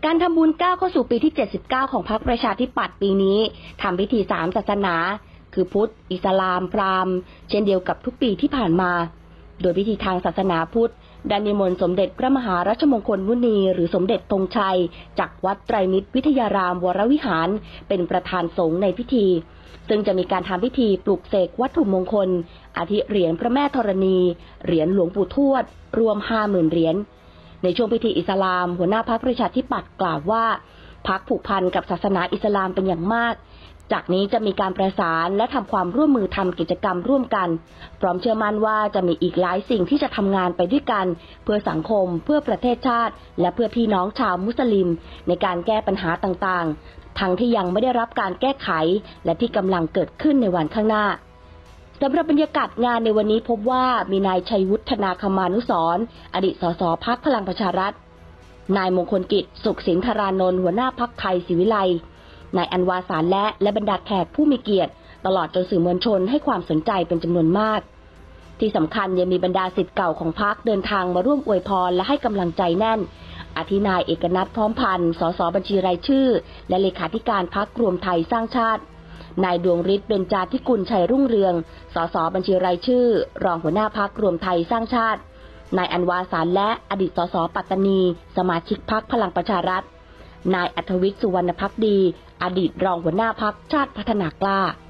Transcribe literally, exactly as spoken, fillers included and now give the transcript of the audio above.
การทำบุญก้าวเข้าสู่ปีที่เจ็ดสิบเก้าของพรรคประชาธิปัตย์ปีนี้ทำพิธีสามศาสนาคือพุทธอิสลามพราหมณ์เช่นเดียวกับทุกปีที่ผ่านมาโดยพิธีทางศาสนาพุทธได้นิมนต์สมเด็จพระมหารัชมงคลมุนีหรือสมเด็จธงชัยจากวัดไตรมิตรวิทยารามวรวิหารเป็นประธานสงฆ์ในพิธีซึ่งจะมีการทำพิธีปลุกเสกวัตถุมงคลอาทิเหรียญพระแม่ธรณีเหรียญหลวงปู่ทวดรวม ห้าหมื่น เหรียญในช่วงพิธีอิสลามหัวหน้าพรรคประชาธิปัตย์กล่าวว่าพรรคผูกพันกับศาสนาอิสลามเป็นอย่างมากจากนี้จะมีการประสานและทำความร่วมมือทำกิจกรรมร่วมกันพร้อมเชื่อมั่นว่าจะมีอีกหลายสิ่งที่จะทำงานไปด้วยกันเพื่อสังคมเพื่อประเทศชาติและเพื่อพี่น้องชาวมุสลิมในการแก้ปัญหาต่างๆทั้งที่ยังไม่ได้รับการแก้ไขและที่กำลังเกิดขึ้นในวันข้างหน้าสำหรับบรรยากาศงานในวันนี้พบว่ามีนายชัยวุฒนาคมานุสรณ์อดีตสสพรรคพลังประชารัฐนายมงคลกิจสุขสินธารานนท์หัวหน้าพรรคไทยศิวิไลนายอันวาสารและและบรรดาแขกผู้มีเกียรติตลอดจนสื่อมวลชนให้ความสนใจเป็นจำนวนมากที่สำคัญยังมีบรรดาศิษย์เก่าของพรรคเดินทางมาร่วมอวยพรและให้กำลังใจแน่นอาทินายเอกนัทพร้อมพันธ์สสบัญชีรายชื่อและเลขาธิการพรรครวมไทยสร้างชาตินายดวงฤทธิ์เบญจาธิกุลชัยรุ่งเรืองสสบัญชีรายชื่อรองหัวหน้าพรรครวมไทยสร้างชาตินายอันวาสารและอดีตสสปัตตานีสมาชิกพรรคพลังประชารัฐนายอัธวิทย์สุวรรณภักดีอดีตรองหัวหน้าพรรคชาติพัฒนากล้า